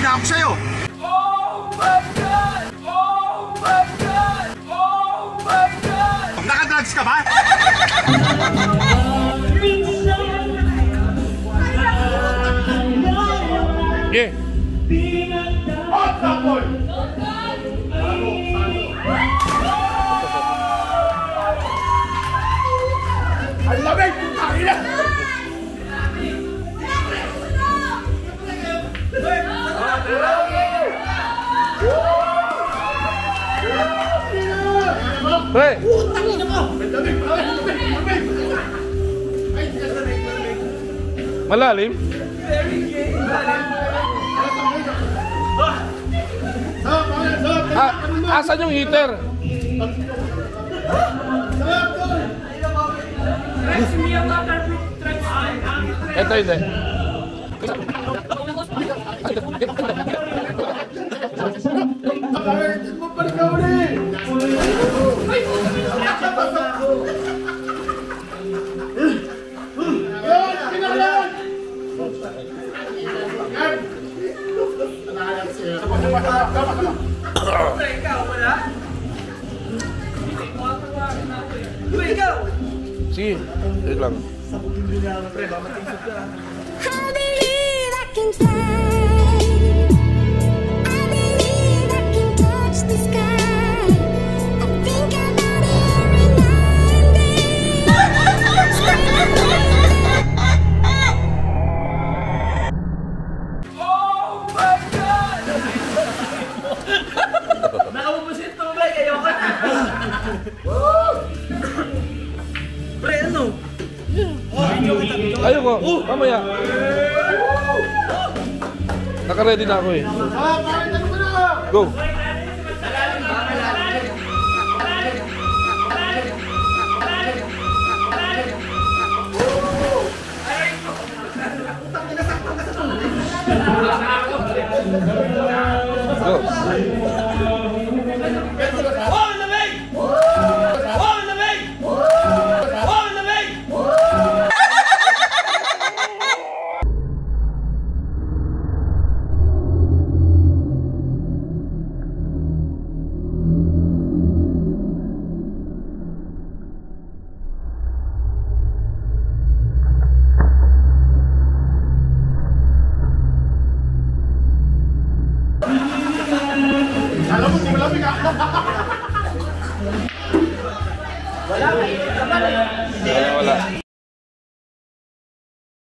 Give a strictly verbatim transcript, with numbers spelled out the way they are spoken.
na ako sa'yo. Oh my God! Oh my God! Oh my God! Nakadrugs ka ba? Yeah. Hot couple! Ang lamig! Putangin na! Hey! Malalim? Ah, asan yung heater? Ito hindi. Sige, wait lang. I believe I can fly. I believe I can touch the sky. I think about it every night and day. Oh my God! Nakabubusin tubig, ayoko na. Pre, ano? Ayoko, mamaya. Naka-ready na ako eh. Go! Go!